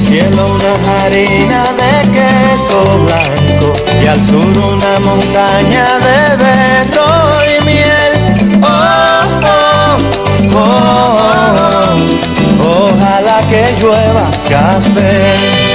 cielo una harina de queso blanco y al sur una montaña de beto y miel. Oh, oh, oh, oh, ojalá que llueva café.